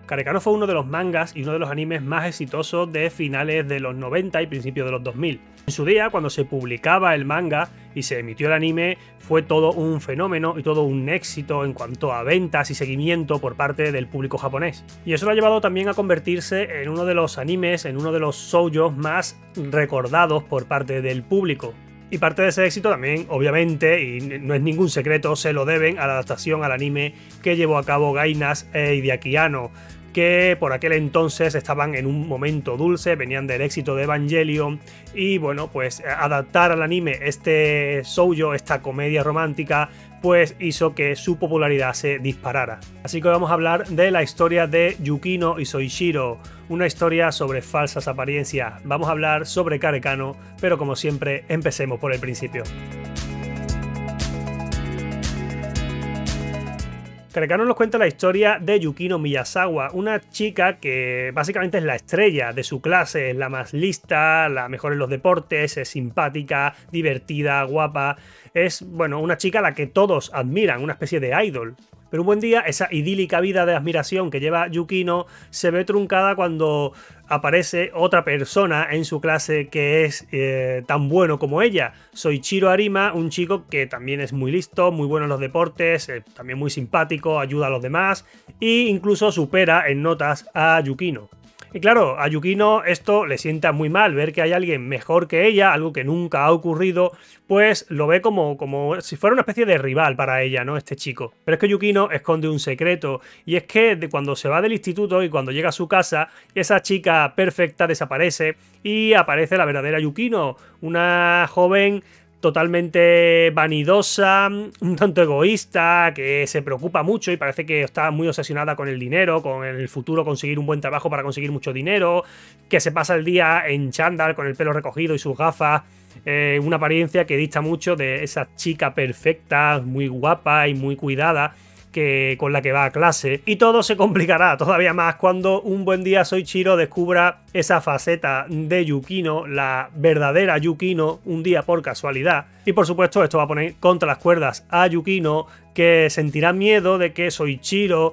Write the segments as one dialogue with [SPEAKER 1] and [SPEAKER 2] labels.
[SPEAKER 1] Karekano fue uno de los mangas y uno de los animes más exitosos de finales de los 90 y principios de los 2000. En su día, cuando se publicaba el manga y se emitió el anime, fue todo un fenómeno y todo un éxito en cuanto a ventas y seguimiento por parte del público japonés. Y eso lo ha llevado también a convertirse en uno de los animes, en uno de los shoujos más recordados por parte del público. Y parte de ese éxito también, obviamente, y no es ningún secreto, se lo deben a la adaptación al anime que llevó a cabo Gainas e Hideaki Anno, que por aquel entonces estaban en un momento dulce, venían del éxito de Evangelion, y bueno, pues adaptar al anime este shoujo, esta comedia romántica, pues hizo que su popularidad se disparara. Así que vamos a hablar de la historia de Yukino y Soichiro, una historia sobre falsas apariencias. Vamos a hablar sobre Karekano, pero como siempre, empecemos por el principio. Karekano nos cuenta la historia de Yukino Miyazawa, una chica que básicamente es la estrella de su clase, es la más lista, la mejor en los deportes, es simpática, divertida, guapa. Es, bueno, una chica a la que todos admiran, una especie de idol. Pero un buen día, esa idílica vida de admiración que lleva Yukino se ve truncada cuando aparece otra persona en su clase que es tan bueno como ella. Soichiro Arima, un chico que también es muy listo, muy bueno en los deportes, también muy simpático, ayuda a los demás e incluso supera en notas a Yukino. Y claro, a Yukino esto le sienta muy mal, ver que hay alguien mejor que ella, algo que nunca ha ocurrido, pues lo ve como si fuera una especie de rival para ella, ¿no? Este chico. Pero es que Yukino esconde un secreto, y es que cuando se va del instituto y cuando llega a su casa, esa chica perfecta desaparece y aparece la verdadera Yukino, una joven totalmente vanidosa, un tanto egoísta, que se preocupa mucho y parece que está muy obsesionada con el dinero, con el futuro conseguir un buen trabajo para conseguir mucho dinero, que se pasa el día en chándal con el pelo recogido y sus gafas, una apariencia que dista mucho de esa chica perfecta, muy guapa y muy cuidada, con la que va a clase. Y todo se complicará todavía más cuando un buen día Soichiro descubra esa faceta de Yukino, la verdadera Yukino, un día por casualidad. Y por supuesto esto va a poner contra las cuerdas a Yukino, que sentirá miedo de que Soichiro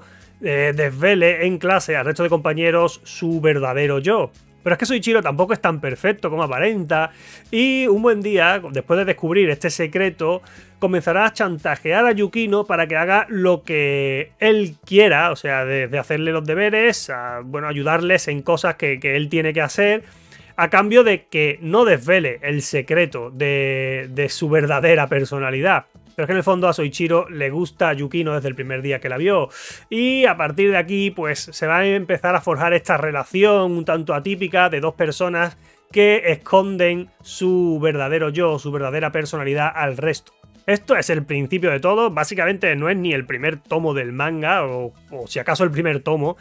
[SPEAKER 1] desvele en clase al resto de compañeros su verdadero yo. Pero es que Soichiro tampoco es tan perfecto como aparenta, y un buen día, después de descubrir este secreto, comenzará a chantajear a Yukino para que haga lo que él quiera, o sea, de hacerle los deberes, bueno, ayudarles en cosas que él tiene que hacer, a cambio de que no desvele el secreto de su verdadera personalidad. Pero es que en el fondo a Soichiro le gusta a Yukino desde el primer día que la vio. Y a partir de aquí, pues se va a empezar a forjar esta relación un tanto atípica de dos personas que esconden su verdadero yo, su verdadera personalidad al resto. Esto es el principio de todo, básicamente no es ni el primer tomo del manga, o si acaso el primer tomo.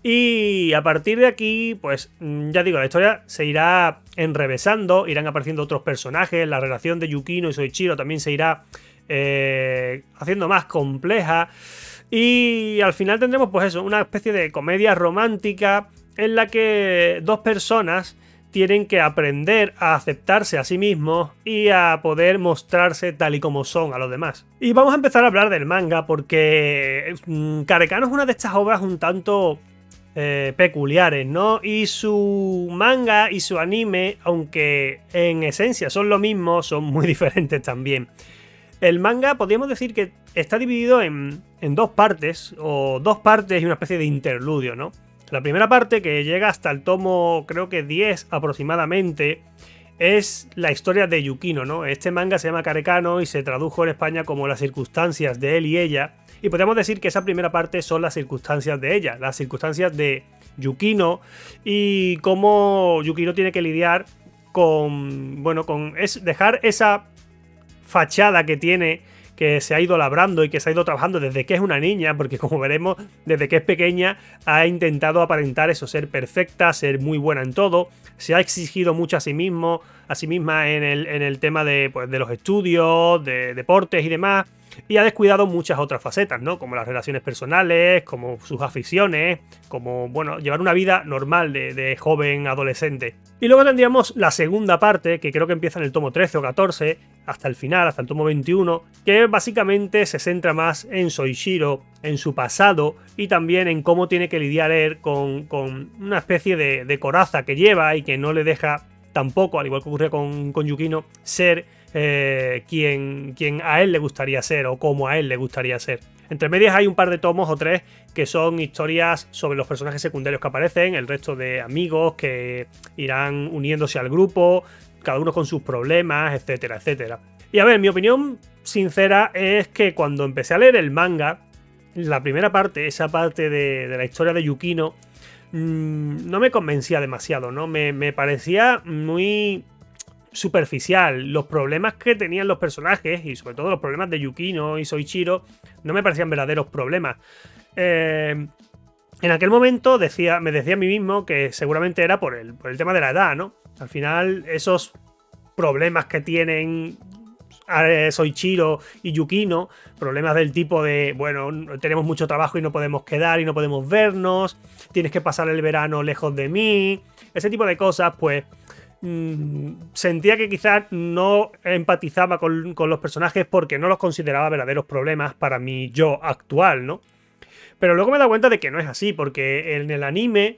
[SPEAKER 1] Y a partir de aquí, pues ya digo, la historia se irá enrevesando, irán apareciendo otros personajes, la relación de Yukino y Soichiro también se irá haciendo más compleja, y al final tendremos pues eso, una especie de comedia romántica en la que dos personas tienen que aprender a aceptarse a sí mismos y a poder mostrarse tal y como son a los demás. Y vamos a empezar a hablar del manga porque Karekano es una de estas obras un tanto peculiares, ¿no? Y su manga y su anime, aunque en esencia son lo mismo, son muy diferentes también. El manga podríamos decir que está dividido en dos partes, o dos partes y una especie de interludio, ¿no? La primera parte, que llega hasta el tomo, creo que 10 aproximadamente, es la historia de Yukino, ¿no? Este manga se llama Karekano y se tradujo en España como Las circunstancias de él y ella, y podríamos decir que esa primera parte son las circunstancias de ella, las circunstancias de Yukino y cómo Yukino tiene que lidiar con, bueno, dejar esa fachada que tiene, que se ha ido labrando y que se ha ido trabajando desde que es una niña, porque como veremos, desde que es pequeña ha intentado aparentar eso, ser perfecta, ser muy buena en todo, se ha exigido mucho a sí misma en el tema de, pues, de los estudios, de deportes y demás, y ha descuidado muchas otras facetas, ¿no? Como las relaciones personales, como sus aficiones, como, bueno, llevar una vida normal de joven adolescente. Y luego tendríamos la segunda parte, que creo que empieza en el tomo 13 o 14, hasta el final, hasta el tomo 21, que básicamente se centra más en Soichiro, en su pasado y también en cómo tiene que lidiar él con una especie de coraza que lleva y que no le deja tampoco, al igual que ocurre con Yukino, ser quien a él le gustaría ser o como a él le gustaría ser. Entre medias hay un par de tomos o tres que son historias sobre los personajes secundarios que aparecen, el resto de amigos que irán uniéndose al grupo, cada uno con sus problemas, etcétera, etcétera. Y a ver, mi opinión sincera es que cuando empecé a leer el manga, la primera parte, esa parte de la historia de Yukino, no me convencía demasiado, ¿no? Me parecía muy superficial. Los problemas que tenían los personajes, y sobre todo los problemas de Yukino y Soichiro, no me parecían verdaderos problemas. En aquel momento me decía a mí mismo que seguramente era por el tema de la edad, ¿no? Al final, esos problemas que tienen Soichiro y Yukino, problemas del tipo de, bueno, tenemos mucho trabajo y no podemos quedar y no podemos vernos, tienes que pasar el verano lejos de mí, ese tipo de cosas, pues sentía que quizás no empatizaba con los personajes porque no los consideraba verdaderos problemas para mi yo actual, ¿no? Pero luego me he dado cuenta de que no es así, porque en el anime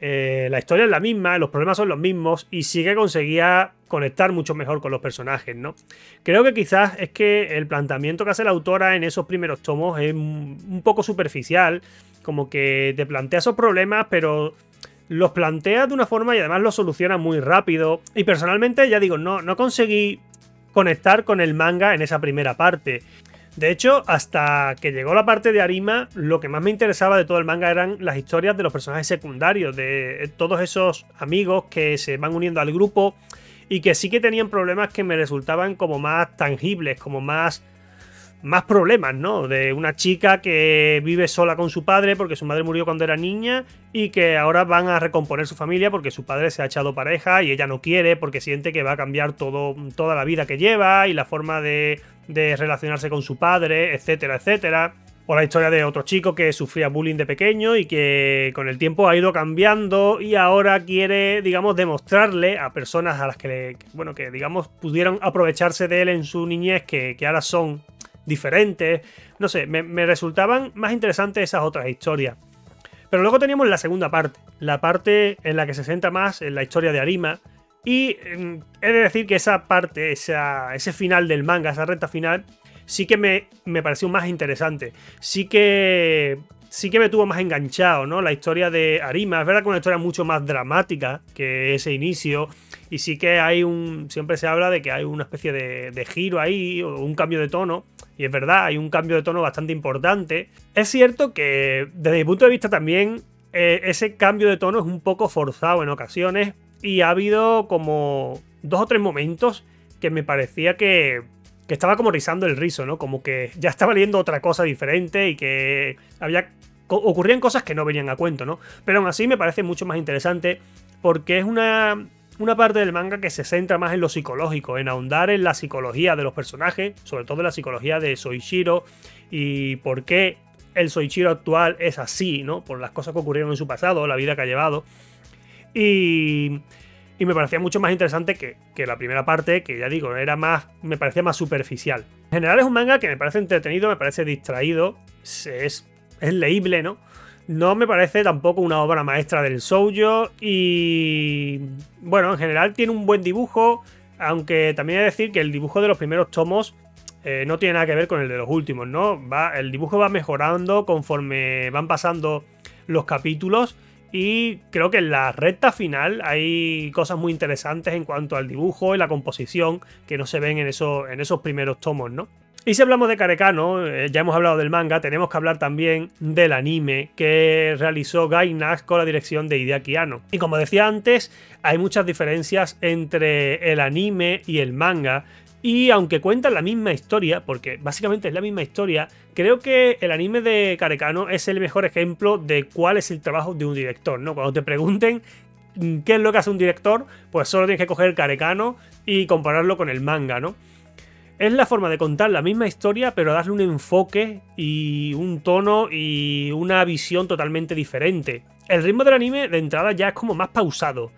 [SPEAKER 1] la historia es la misma, los problemas son los mismos y sí que conseguía conectar mucho mejor con los personajes, ¿no? Creo que quizás es que el planteamiento que hace la autora en esos primeros tomos es un poco superficial, como que te plantea esos problemas, pero los plantea de una forma y además los soluciona muy rápido. Y personalmente, ya digo, no conseguí conectar con el manga en esa primera parte. De hecho, hasta que llegó la parte de Arima, lo que más me interesaba de todo el manga eran las historias de los personajes secundarios, de todos esos amigos que se van uniendo al grupo y que sí que tenían problemas que me resultaban como más tangibles, como más problemas, ¿no? De una chica que vive sola con su padre porque su madre murió cuando era niña y que ahora van a recomponer su familia porque su padre se ha echado pareja y ella no quiere porque siente que va a cambiar toda la vida que lleva y la forma de relacionarse con su padre, etcétera, etcétera. O la historia de otro chico que sufría bullying de pequeño y que con el tiempo ha ido cambiando y ahora quiere, digamos, demostrarle a personas a las que, que digamos, pudieron aprovecharse de él en su niñez que ahora son diferentes. No sé, me resultaban más interesantes esas otras historias. Pero luego teníamos la segunda parte, la parte en la que se centra más en la historia de Arima. Y he de decir que esa parte, ese final del manga, esa recta final, sí que me pareció más interesante. Sí que me tuvo más enganchado, ¿no? La historia de Arima. Es verdad que es una historia mucho más dramática que ese inicio. Y sí que hay siempre se habla de que hay una especie de giro ahí, o un cambio de tono. Y es verdad, hay un cambio de tono bastante importante. Es cierto que, desde mi punto de vista también, ese cambio de tono es un poco forzado en ocasiones. Y ha habido como 2 o 3 momentos que me parecía que estaba como rizando el rizo, ¿no? Como que ya estaba leyendo otra cosa diferente y que ocurrían cosas que no venían a cuento, ¿no? Pero aún así me parece mucho más interesante porque es una parte del manga que se centra más en lo psicológico, en ahondar en la psicología de los personajes, sobre todo en la psicología de Soichiro y por qué el Soichiro actual es así, ¿no? Por las cosas que ocurrieron en su pasado, la vida que ha llevado. Y me parecía mucho más interesante que la primera parte, que ya digo, me parecía más superficial. En general es un manga que me parece entretenido, me parece distraído, es leíble, ¿no? No me parece tampoco una obra maestra del shoujo y, bueno, en general tiene un buen dibujo, aunque también he de decir que el dibujo de los primeros tomos no tiene nada que ver con el de los últimos, ¿no? El dibujo va mejorando conforme van pasando los capítulos. Y creo que en la recta final hay cosas muy interesantes en cuanto al dibujo y la composición que no se ven en esos primeros tomos, ¿no? Y si hablamos de Karekano, ya hemos hablado del manga, tenemos que hablar también del anime que realizó Gainax con la dirección de Hideaki Anno. Y como decía antes, hay muchas diferencias entre el anime y el manga. Y aunque cuentan la misma historia, porque básicamente es la misma historia, creo que el anime de Karekano es el mejor ejemplo de cuál es el trabajo de un director, ¿no? Cuando te pregunten qué es lo que hace un director, pues solo tienes que coger Karekano y compararlo con el manga, ¿no? Es la forma de contar la misma historia, pero darle un enfoque y un tono y una visión totalmente diferente. El ritmo del anime de entrada ya es como más pausado.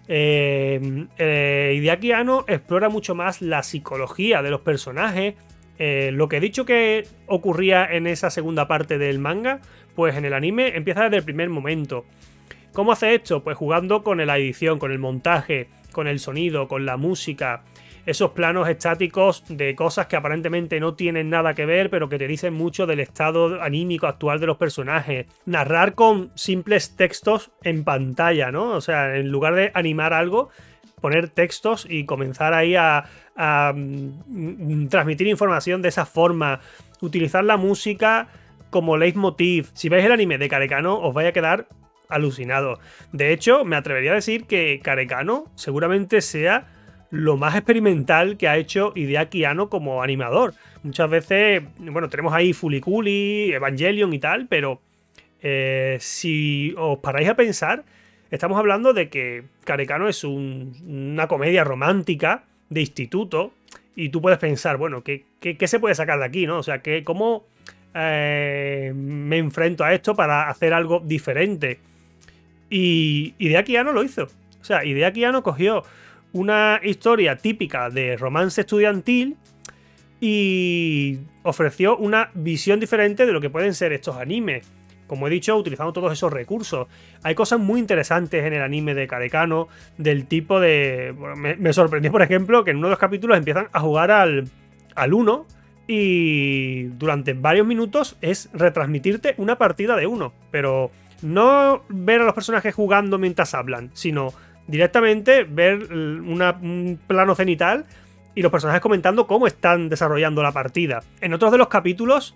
[SPEAKER 1] Hideaki Anno explora mucho más la psicología de los personajes. Lo que he dicho que ocurría en esa segunda parte del manga, pues en el anime empieza desde el primer momento. ¿Cómo hace esto? Pues jugando con la edición, con el montaje, con el sonido, con la música. Esos planos estáticos de cosas que aparentemente no tienen nada que ver, pero que te dicen mucho del estado anímico actual de los personajes. Narrar con simples textos en pantalla, ¿no? O sea, en lugar de animar algo, poner textos y comenzar ahí a transmitir información de esa forma. Utilizar la música como leitmotiv. Si veis el anime de Karekano, os vais a quedar alucinados. De hecho, me atrevería a decir que Karekano seguramente sea lo más experimental que ha hecho Hideaki Anno como animador. Muchas veces, bueno, tenemos ahí Fuliculi, Evangelion y tal, pero si os paráis a pensar, estamos hablando de que Karekano es una comedia romántica de instituto, y tú puedes pensar, bueno, ¿qué se puede sacar de aquí, no? O sea, ¿cómo me enfrento a esto para hacer algo diferente? Y Hideaki Anno lo hizo. O sea, Hideaki Anno cogió una historia típica de romance estudiantil y ofreció una visión diferente de lo que pueden ser estos animes. Como he dicho, utilizando todos esos recursos. Hay cosas muy interesantes en el anime de Karekano, del tipo de... Bueno, me sorprendió, por ejemplo, que en uno de los capítulos empiezan a jugar al Uno, y durante varios minutos es retransmitirte una partida de Uno. Pero no ver a los personajes jugando mientras hablan, sino directamente ver un plano cenital y los personajes comentando cómo están desarrollando la partida. En otros de los capítulos,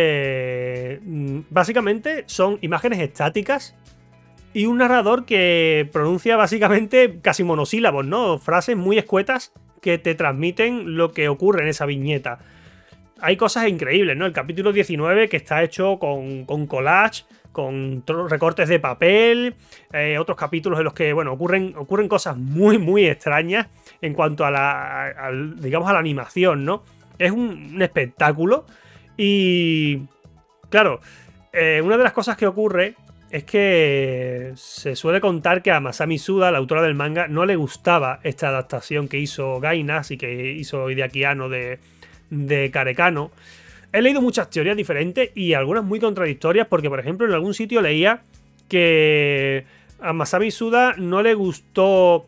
[SPEAKER 1] básicamente son imágenes estáticas y un narrador que pronuncia básicamente casi monosílabos, ¿no? Frases muy escuetas que te transmiten lo que ocurre en esa viñeta. Hay cosas increíbles, ¿no? El capítulo 19, que está hecho con collage, con recortes de papel, otros capítulos en los que, bueno, ocurren cosas muy extrañas en cuanto a digamos, a la animación, ¿no? Es un espectáculo. Y claro, una de las cosas que ocurre es que se suele contar que a Masami Suda, la autora del manga, no le gustaba esta adaptación que hizo Gainas y que hizo Hideaki Anno de Karekano. He leído muchas teorías diferentes y algunas muy contradictorias, porque, por ejemplo, en algún sitio leía que a Masami Suda no le gustó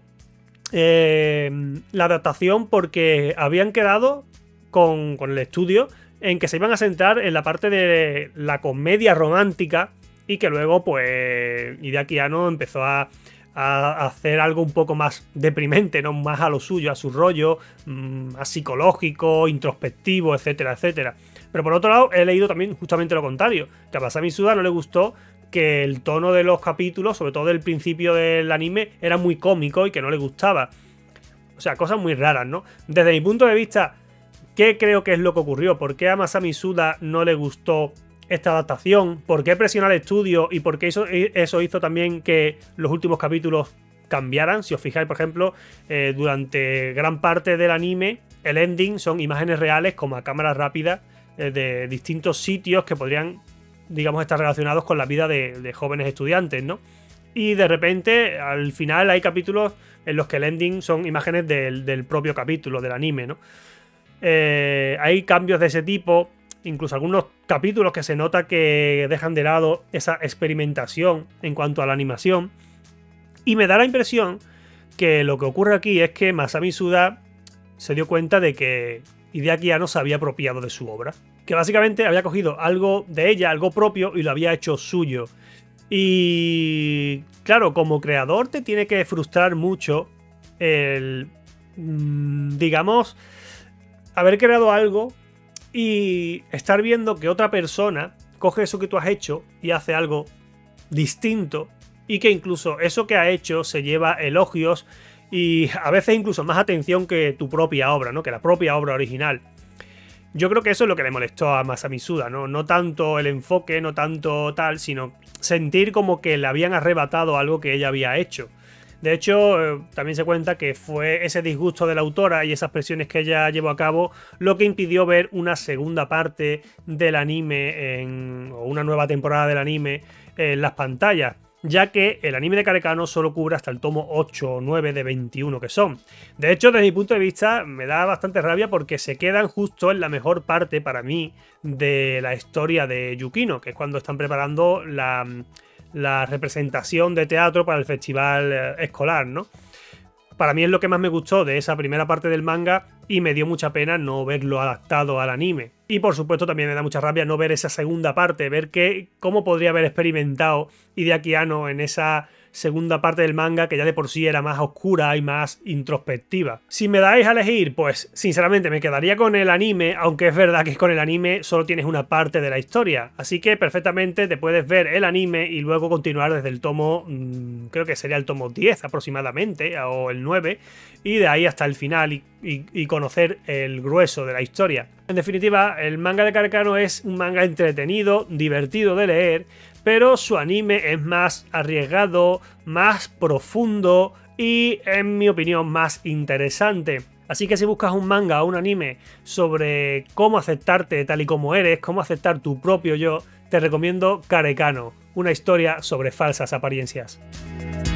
[SPEAKER 1] la adaptación porque habían quedado con el estudio en que se iban a centrar en la parte de la comedia romántica, y que luego, pues, Hideaki Anno empezó a hacer algo un poco más deprimente, ¿no? Más a lo suyo, a su rollo, más psicológico, introspectivo, etcétera, etcétera. Pero por otro lado, he leído también justamente lo contrario, que a Masami Suda no le gustó que el tono de los capítulos, sobre todo del principio del anime, era muy cómico y que no le gustaba. O sea, cosas muy raras, ¿no? Desde mi punto de vista, ¿qué creo que es lo que ocurrió? ¿Por qué a Masami Suda no le gustó esta adaptación? ¿Por qué presionó al estudio? ¿Y por qué eso hizo también que los últimos capítulos cambiaran? Si os fijáis, por ejemplo, durante gran parte del anime, el ending son imágenes reales como a cámara rápida de distintos sitios que podrían, digamos, estar relacionados con la vida de jóvenes estudiantes, ¿no? Y de repente, al final, hay capítulos en los que el ending son imágenes del propio capítulo, del anime, ¿no? Hay cambios de ese tipo, incluso algunos capítulos que se nota que dejan de lado esa experimentación en cuanto a la animación. Y me da la impresión que lo que ocurre aquí es que Masami Suda se dio cuenta de que Hideaki Anno se había apropiado de su obra. Que básicamente había cogido algo de ella, algo propio, y lo había hecho suyo. Y claro, como creador te tiene que frustrar mucho el, digamos, haber creado algo y estar viendo que otra persona coge eso que tú has hecho y hace algo distinto, y que incluso eso que ha hecho se lleva elogios y a veces incluso más atención que tu propia obra, ¿no? Que la propia obra original. Yo creo que eso es lo que le molestó a Masami Suda, ¿no? No tanto el enfoque, no tanto tal, sino sentir como que le habían arrebatado algo que ella había hecho. De hecho, también se cuenta que fue ese disgusto de la autora y esas presiones que ella llevó a cabo lo que impidió ver una segunda parte del anime o una nueva temporada del anime en las pantallas, ya que el anime de Karekano solo cubre hasta el tomo 8 o 9 de 21 que son. De hecho, desde mi punto de vista, me da bastante rabia porque se quedan justo en la mejor parte para mí de la historia de Yukino, que es cuando están preparando la representación de teatro para el festival escolar, ¿no? Para mí es lo que más me gustó de esa primera parte del manga y me dio mucha pena no verlo adaptado al anime. Y por supuesto también me da mucha rabia no ver esa segunda parte, ver cómo podría haber experimentado Hideaki Anno en esa segunda parte del manga que ya de por sí era más oscura y más introspectiva. Si me dais a elegir, pues sinceramente me quedaría con el anime, aunque es verdad que con el anime solo tienes una parte de la historia, así que perfectamente te puedes ver el anime y luego continuar desde el tomo, creo que sería el tomo 10 aproximadamente, o el 9, y de ahí hasta el final y conocer el grueso de la historia. En definitiva, el manga de Karekano es un manga entretenido, divertido de leer, pero su anime es más arriesgado, más profundo y, en mi opinión, más interesante. Así que si buscas un manga o un anime sobre cómo aceptarte tal y como eres, cómo aceptar tu propio yo, te recomiendo Karekano, una historia sobre falsas apariencias.